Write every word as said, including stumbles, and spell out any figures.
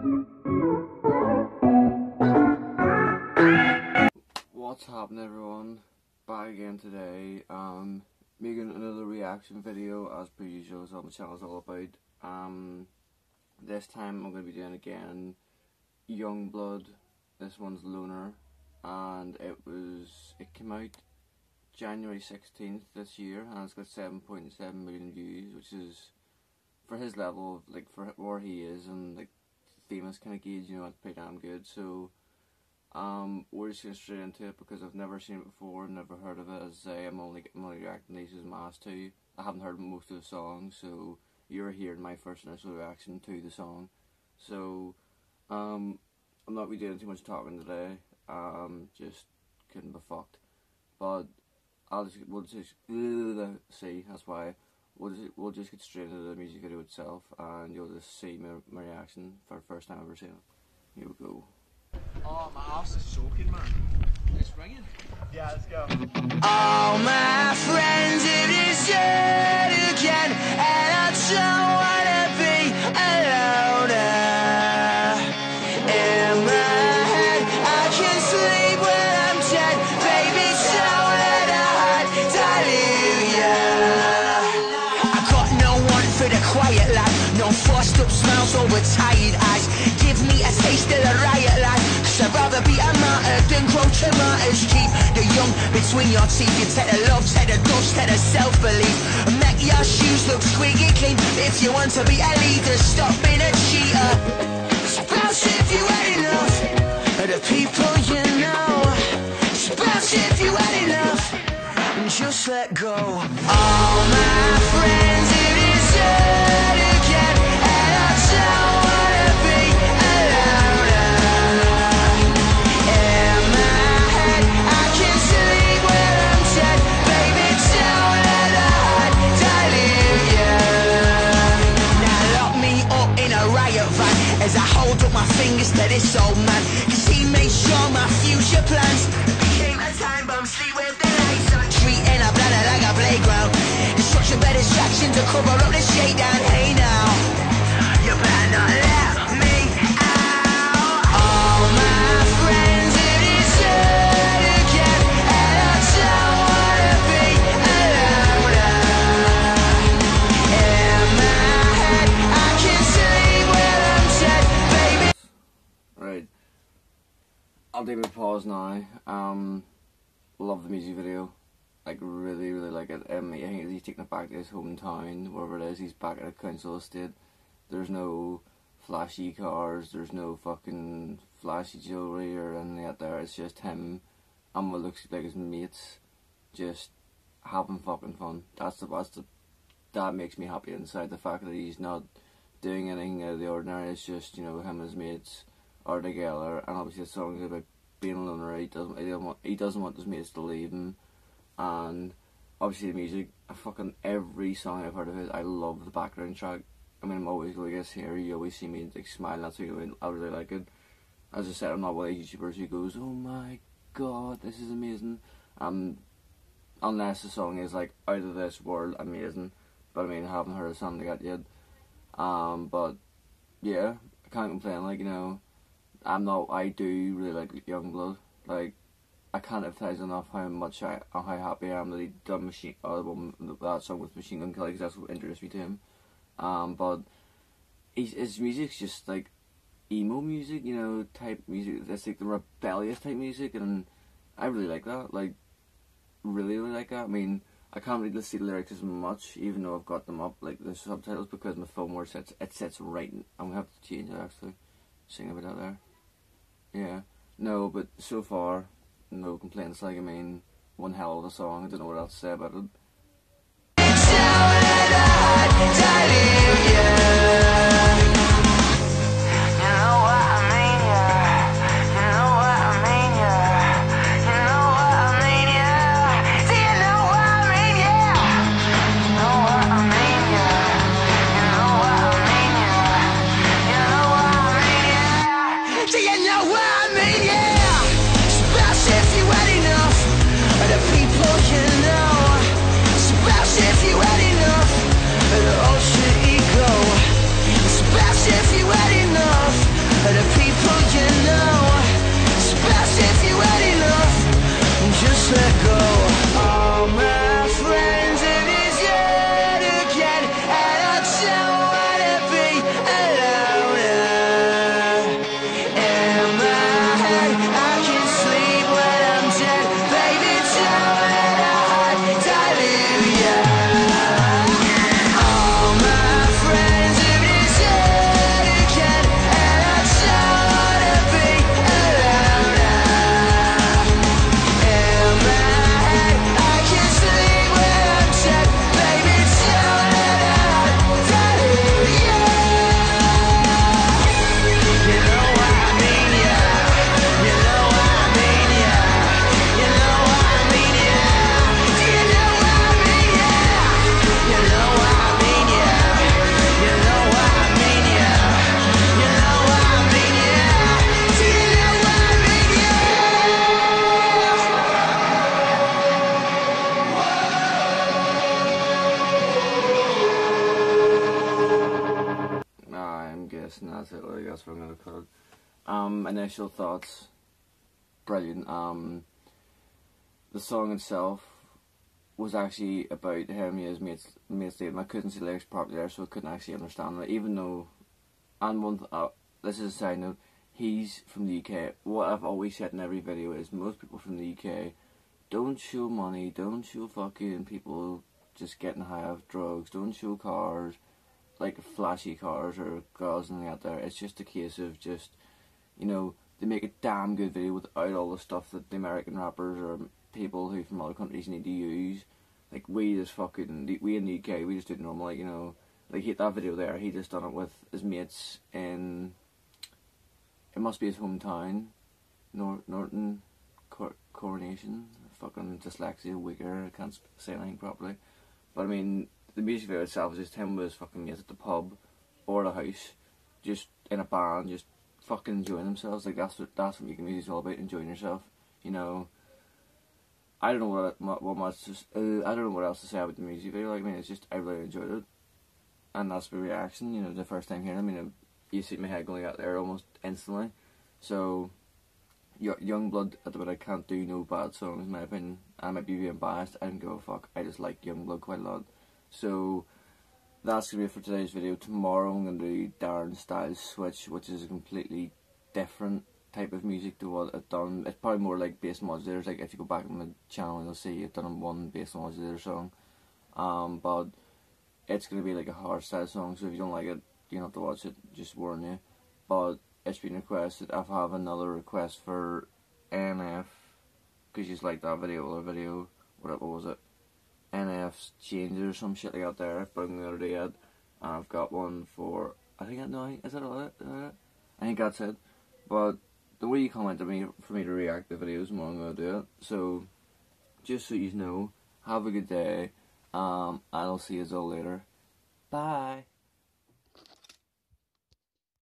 What's happening, everyone? Back again today. Um, making another reaction video as per usual. Is what my channel is all about. Um, this time I'm going to be doing again YUNGBLUD. This one's Lunar, and it was it came out January sixteenth this year, and it's got seven point seven million views, which is, for his level of, like, for where he is and like famous kind of gauge, you know, it's pretty damn good. So um, we're just going straight into it because I've never seen it before, never heard of it. As I say, I'm only I'm only reacting to these as I'm asked to. I haven't heard most of the songs, so you're hearing my first initial reaction to the song. So um, I'm not going to be doing too much talking today. Um, just couldn't be fucked. But I'll just we'll just uh, see. That's why we'll just we'll just get straight into the music video itself, and you'll just see my, my reaction for the first time I've ever seen it. Here we go. Oh, my ass is soaking, man. It's ringing. Yeah, let's go. All my friends, it is yet again, and I don't wanna be alone. In my head, I can sleep when I'm dead. Baby, don't let a heart dilute ya. I got no one for the quiet life, no forced up smiles over tired eyes. Give me a taste of the riot life, 'cause I'd rather be a martyr than grow tomatoes. Keep the young between your teeth. You take the love, take the dust, take the self-belief, and make your shoes look squeaky clean. If you want to be a leader, stop being a cheater. It's about if you had enough of the people you know. It's about if you had enough, and just let go. All my friends, it is yet again, and I don't wanna be alone. In my head, I can sleep when I'm dead. Baby, don't let the heart dilute ya. Now lock me up in a riot van as I hold up my fingers to this old man, 'cause he made sure my future plans became a time bomb. Sleep with the lights on, treating a planet like a playground. It's such a better distraction to cover up the shakedown. Hey now, you better not let me out. All my friends, it is yet again, and I don't wanna be alone. In my head, I can sleep when I'm dead, baby. Right, I'll take a pause now. Um, love the music video. Like, really, really like it. Um, I think he's taking it back to his hometown, wherever it is. He's back at a council estate. There's no flashy cars, there's no fucking flashy jewellery or anything out there. It's just him and what looks like his mates just having fucking fun. That's the, that's the, that makes me happy inside. The fact that he's not doing anything out of the ordinary. It's just, you know, him and his mates are together, and obviously the song is about being a loner. He doesn't, he doesn't want, he doesn't want his mates to leave him. And obviously the music, I fucking every song I've heard of his, I love the background track. I mean, I'm always like this here, you always see me like smiling, that's what I, mean, I really like it. As I said, I'm not one of the YouTubers who goes, oh my god, this is amazing. Um, unless the song is like out of this world amazing. But I mean, I haven't heard a song like that yet. Um, but yeah, I can't complain. Like, you know, I'm not, I do really like YUNGBLUD. Like, I can't emphasize enough how much I, how happy I am that he done Machine, uh, that song with Machine Gun Kelly, because that's what introduced me to him. Um, but he's, his music's just like emo music, you know, type music. That's like the rebellious type music, and I really like that. Like, really, really like that. I mean, I can't really see the lyrics as much, even though I've got them up, like the subtitles, because my phone where it sits, it sits right. In, I'm gonna have to change it actually. Sing a bit out there. Yeah. No, but so far, no complaints. Like, I mean, one hell of a song. I don't know what else to say about it. If you had enough of the people you know, typical. All my friends it is yet again, and I don't wanna be alone. In my head I can sleep when I'm dead. Baby, don't let a heart dilute ya. All my friends it is yet again, and I don't wanna be alone. In my head I can sleep when I'm dead. Baby, don't let a heart dilute ya. You know what I mean, yeah. You know what I mean, yeah. You know what I mean, yeah. Do you know what I mean, yeah? You know what I mean, yeah. You know what I mean, yeah. You know what I mean, yeah. Do you know what I mean, I'm guessing that's it. I guess we're gonna cut it. Um, initial thoughts, brilliant. Um, the song itself was actually about him and his mates. Mates dating. I couldn't see the lyrics properly there, so I couldn't actually understand it. Even though, and one, th uh, this is a side note. He's from the U K. What I've always said in every video is most people from the U K don't show money, don't show fucking people just getting high off drugs, don't show cars, like flashy cars or girls and out there. It's just a case of just, you know, they make a damn good video without all the stuff that the American rappers or people who from other countries need to use. Like we just fucking, we in the U K, we just do it normal, like, you know, like he, that video there, he just done it with his mates in, it must be his hometown, Nor Norton, Cor Coronation, fucking dyslexia, weaker, I can't say anything properly. But I mean, the music video itself is just him with his fucking mates at the pub or the house, just in a band, just fucking enjoying themselves. Like that's what that's what making music is all about, enjoying yourself. You know, I don't know what what, what much uh, I don't know what else to say about the music video. Like I mean, it's just I really enjoyed it, and that's my reaction. You know, the first time hearing it, I mean, you see my head going out there almost instantly. So, YUNGBLUD at the minute can't do no bad songs in my opinion. I might be being biased. I don't give a fuck. I just like YUNGBLUD quite a lot. So that's gonna be it for today's video. Tomorrow I'm gonna do Darren Styles Switch, which is a completely different type of music to what I've done. It's probably more like bass modulators. Like if you go back on the channel, you'll see I've done one bass modulator song. Um, but it's gonna be like a hard style song. So if you don't like it, you don't have to watch it. Just warn you. But it's been requested. I have another request for N F because you just like that video or video. What was it? N F's changes or some shit like that there, but I'm gonna do it. And I've got one for, I think I know, is that all it? Is that it? I think that's it. But the way you comment to me for me to react to videos, more I'm gonna do it. So just so you know, have a good day. Um, and I'll see you all later. Bye.